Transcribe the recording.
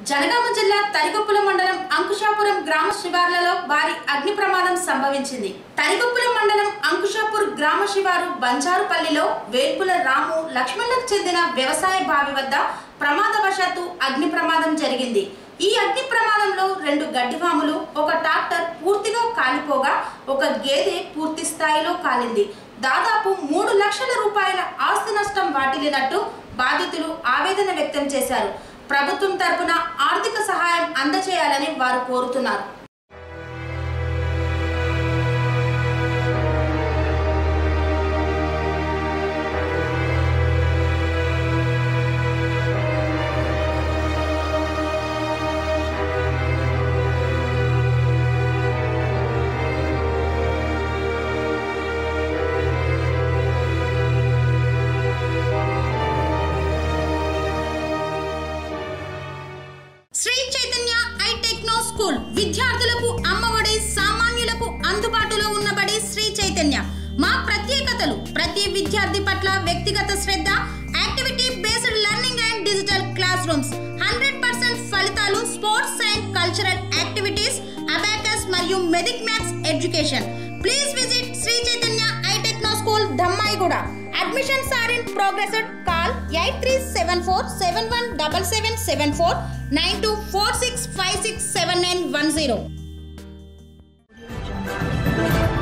జనగామ జిల్లా తరిగొప్పుల మండలం అంకుశాపురం గ్రామ శివార్లలో భారీ అగ్ని ప్రమాదం సంభవించింది. తరిగొప్పుల మండలం అంకుశాపూర్ గ్రామ శివారు బంజారుపల్లిలో వేల్పుల రాము లక్ష్మణ్లకు చెందిన వ్యవసాయ బావి వద్ద ప్రమాదవశాత్తు అగ్ని ప్రమాదం జరిగింది. ఈ అగ్ని ప్రమాదంలో 2 గడ్డివాములు, ఒక ట్రాక్టర్ పూర్తిగా కాలిపోగా ఒక గేదె పూర్తి స్థాయిలో కాలింది. దాదాపు 3 లక్షల రూపాయల ఆస్తి నష్టం వాటిల్లినట్టు బాధితులు ఆవేదన వ్యక్తం చేశారు. ప్రభుత్వం తరపున ఆర్థిక సహాయం అందజేయాలని వారు కోరుతున్నారు. Shri Chaitanya I techno school విద్యార్థులకు అమ్మఒడి, సామాన్యులకు అందుబాటులో ఉన్నబడి శ్రీ చైతన్య. మా ప్రత్యేకతలు: ప్రతి విద్యార్థి పట్ల వ్యక్తిగత శ్రద్ధ, activity based learning and digital classrooms, 100% ఫలితాలు, sports and cultural activities, abacus మరియు మెదిక్ maths education. Please visit Shri Chaitanya I techno school, Dammaiguda. Admissions are in progress. Call 8374717774 9246567910.